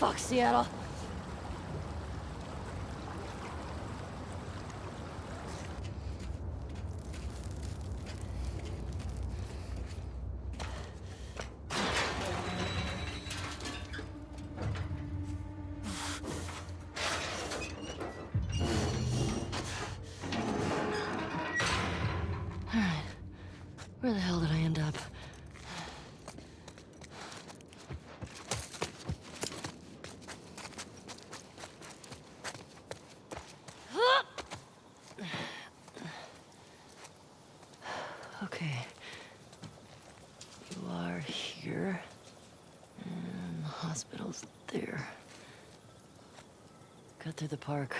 Fuck, Seattle. Alright. Where the hell did I end up? Okay. You are here. And the hospital's there. Cut through the park.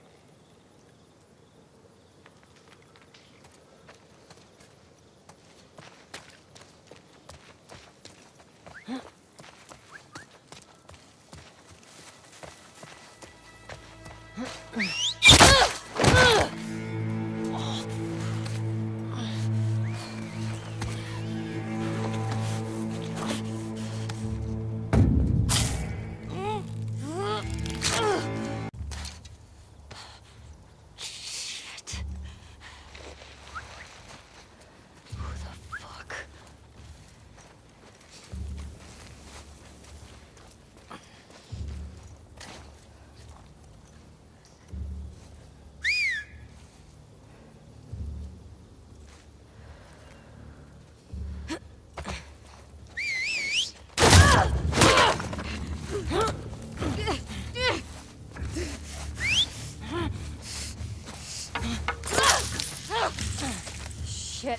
Shit.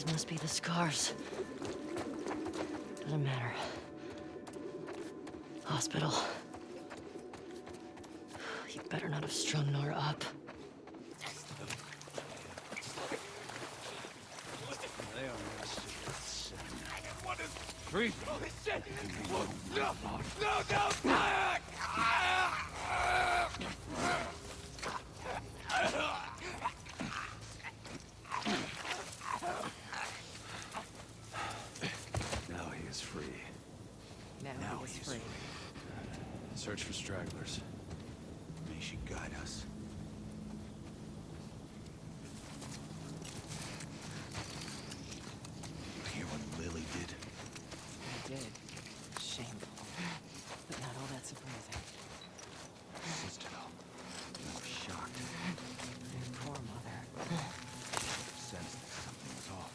These must be the scars. Doesn't matter. Hospital. You better not have strung Nora up. Freeze! Holy shit! No! No! No! Now he is free. Now he is free. Search for stragglers. May she guide us. You hear what Lily did? I did. Shameful. But not all that surprising. Sister, though. I'm shocked. Your poor mother. Sensed that something was off.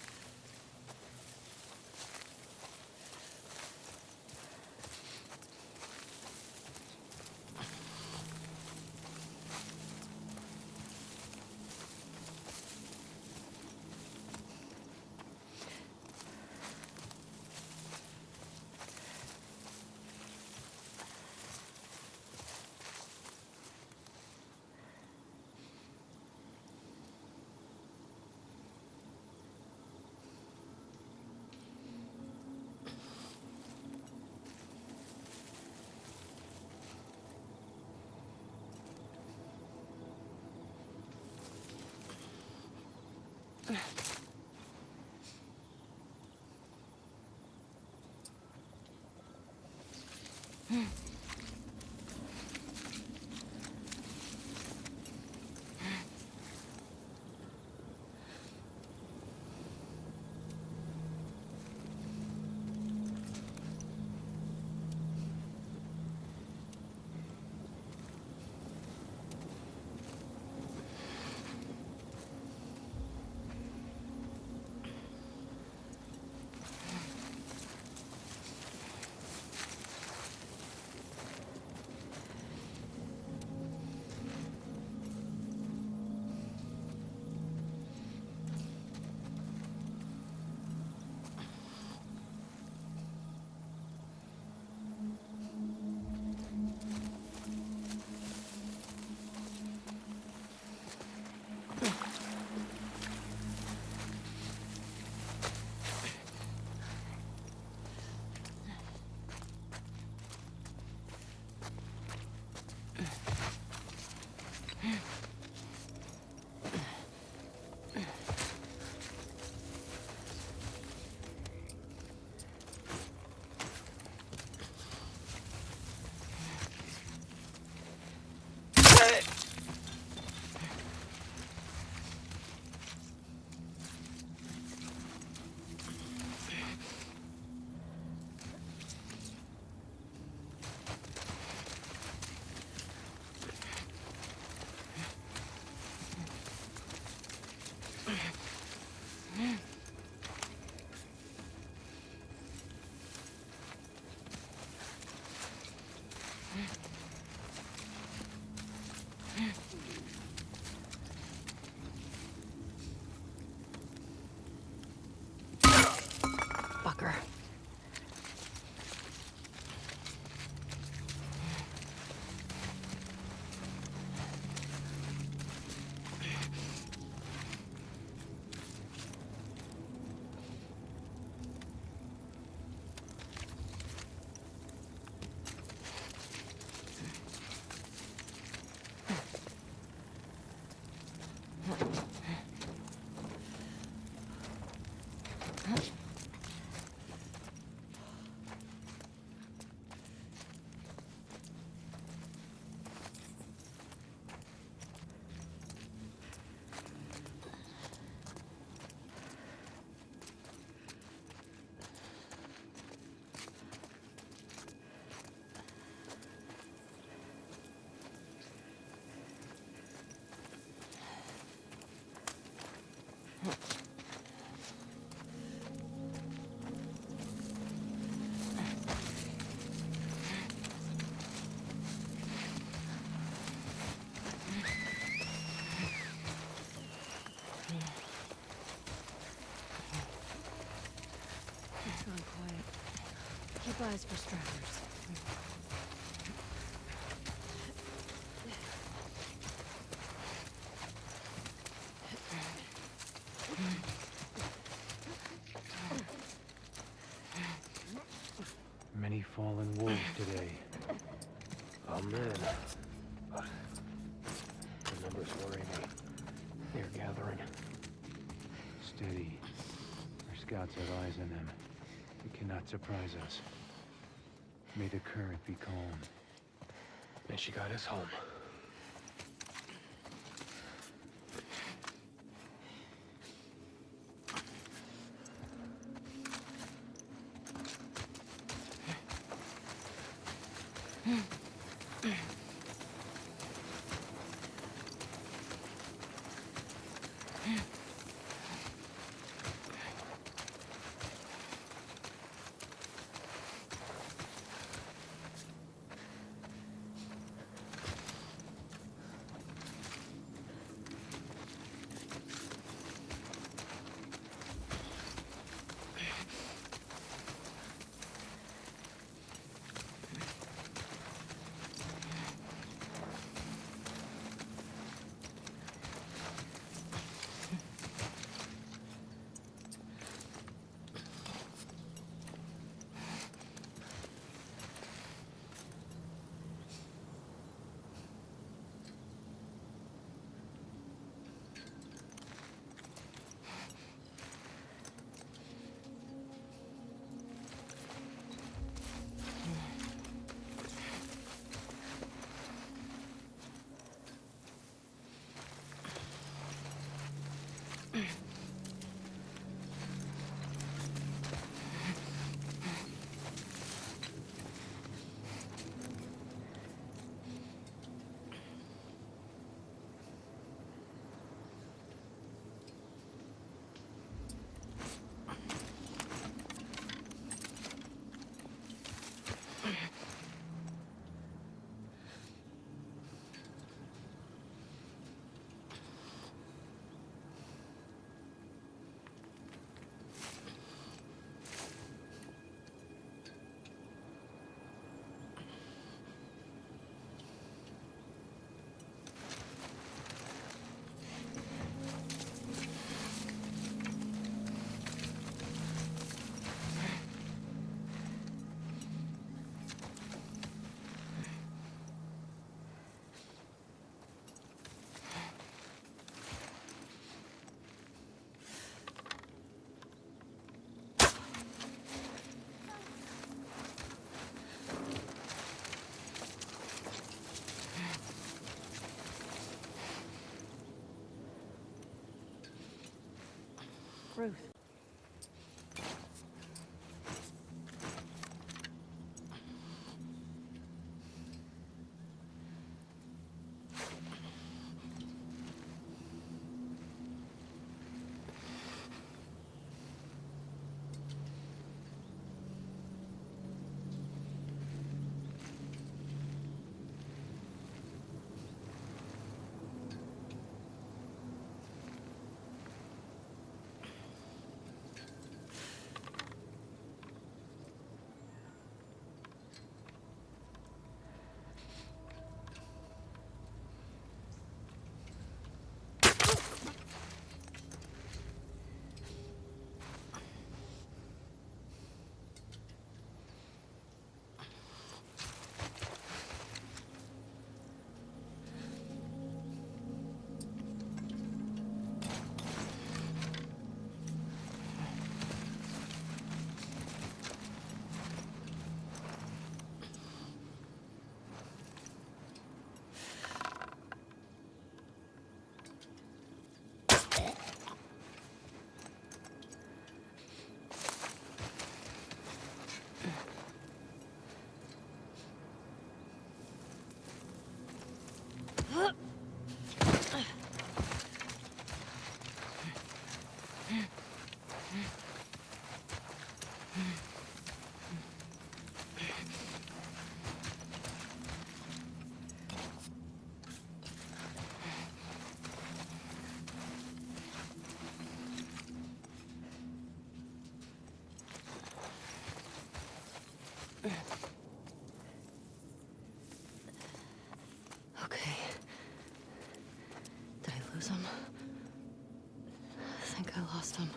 Fucker. Supplies for stragglers. Many fallen wolves today. Amen. But the numbers worry me. They're gathering. Steady. Our scouts have eyes on them. They cannot surprise us. May the current be calm. May she guide us home. Ruth. Okay. Did I lose him? I think I lost him.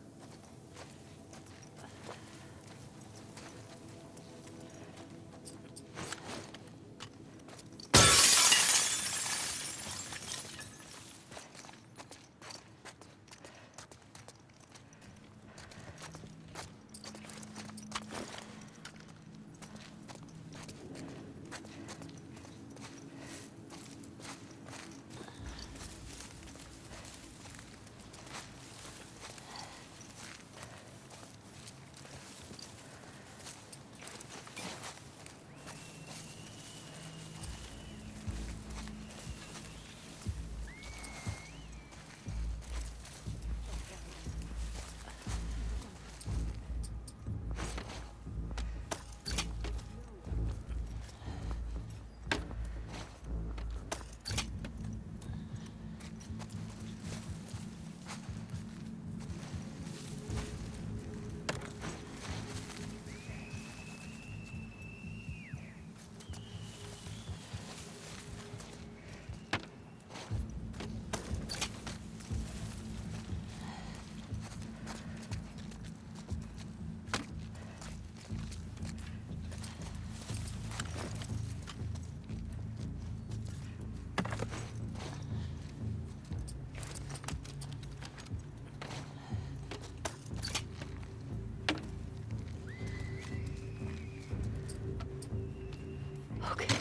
Okay.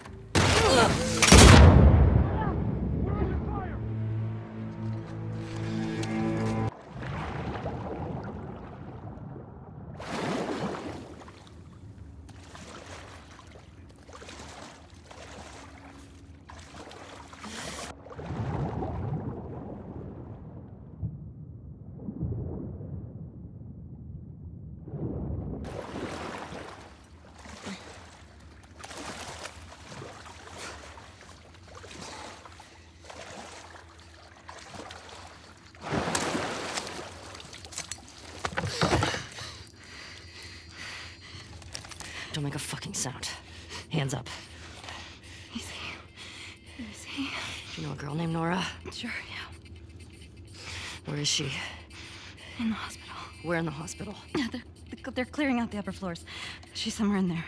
Don't make a fucking sound. Hands up. Easy. Easy. You know a girl named Nora? Sure, yeah. Where is she? In the hospital. Where in the hospital? Yeah, they're clearing out the upper floors. She's somewhere in there.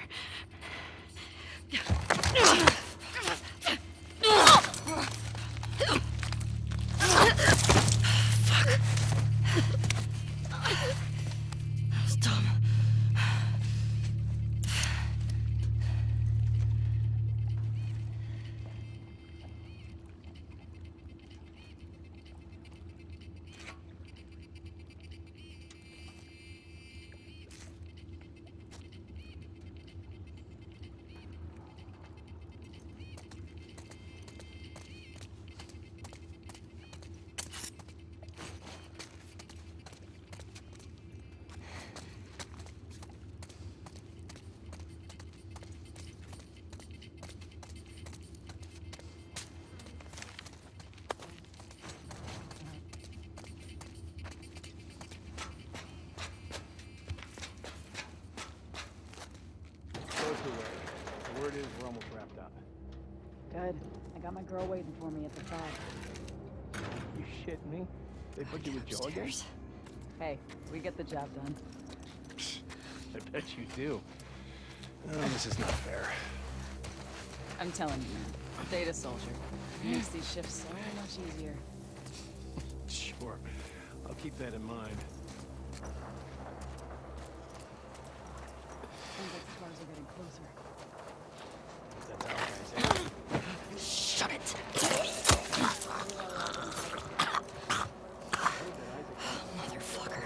That was dumb. The word is we're almost wrapped up. Good. I got my girl waiting for me at the fab. You shit me? They put you with Joe again? Upstairs. Hey, we get the job done. I bet you do. Oh, this is not fair. I'm telling you, man. Data soldier. Makes these shifts so much easier. Sure. I'll keep that in mind. Seems like the cars are getting closer. That's how guys say. Shut it! Motherfucker.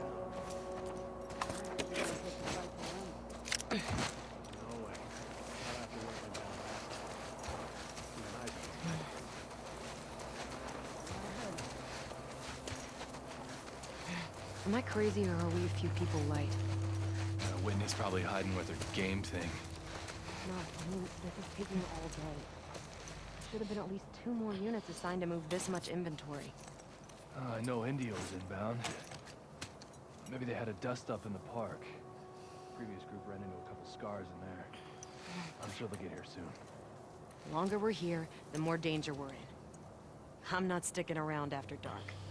No way. Not after what went down last time. Even I don't. Am I crazy or are we a few people light? Whitney's probably hiding with her game thing. No, I mean, this is taking all day. Should have been at least 2 more units assigned to move this much inventory. I know Indio's inbound. Maybe they had a dust-up in the park. previous group ran into a couple scars in there. I'm sure they'll get here soon. The longer we're here, the more danger we're in. I'm not sticking around after dark.